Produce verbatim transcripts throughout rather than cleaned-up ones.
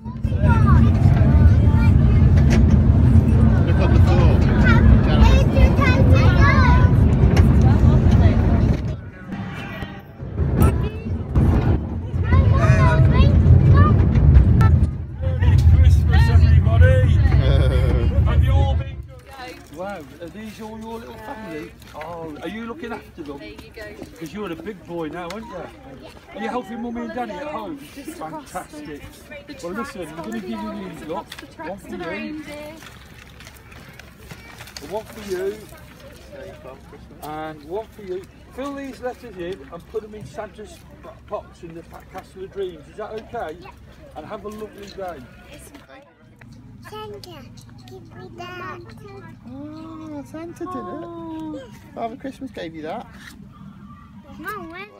Look on the floor. Wow, are these all your little family? Oh, are you looking after them? There you go. Because you're a big boy now, aren't you? Are you helping mummy and daddy at home? Fantastic. Well listen, we're going to give you these, look. One for you. One for you. And one for you. Fill these letters in and put them in Santa's box in the Castle of Dreams. Is that okay? And have a lovely day. Santa, give me that. Oh, Santa did it. Father Christmas gave you that. Mum, when?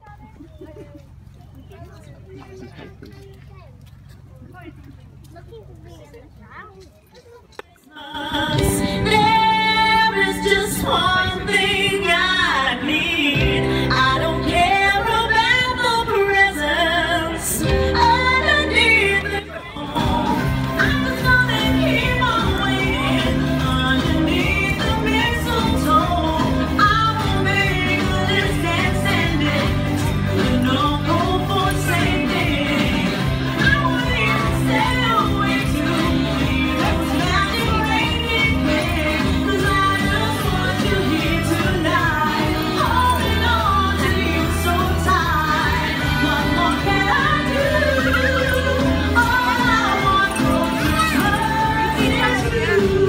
There is just one thing I need. I don't care about the presents underneath the home. I'm the one that keep on waiting underneath the mistletoe. I will make a list and send it with no hope for safety. I won't even stay away to leave those magic raining days. 'Cause I just want you here tonight, holding on to you so tight. What more can I do? All I want for Christmas is you.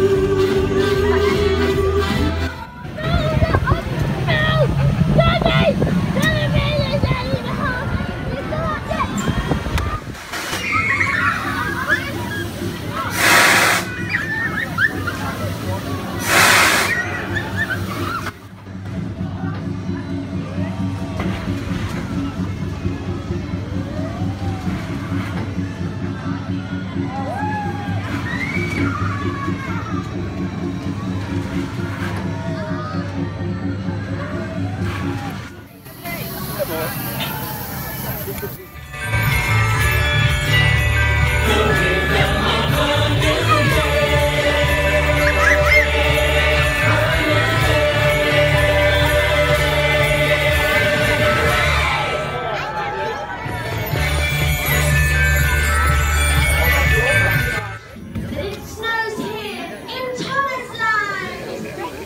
It snows here in THOMASLAND.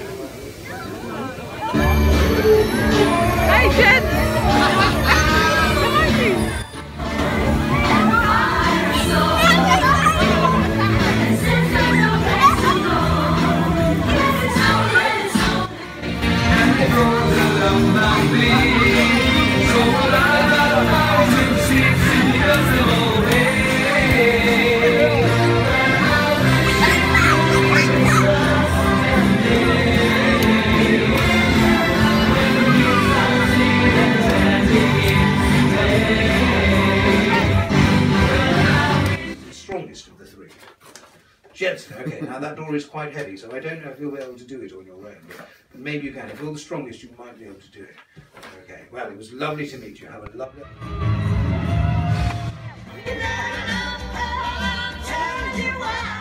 Hey, Jen! Strongest of the three. Jensen, okay, now that door is quite heavy, so I don't know if you'll be able to do it on your own, but maybe you can. If you're the strongest, you might be able to do it. Okay, well, it was lovely to meet you. Have a lovely... Turn you out.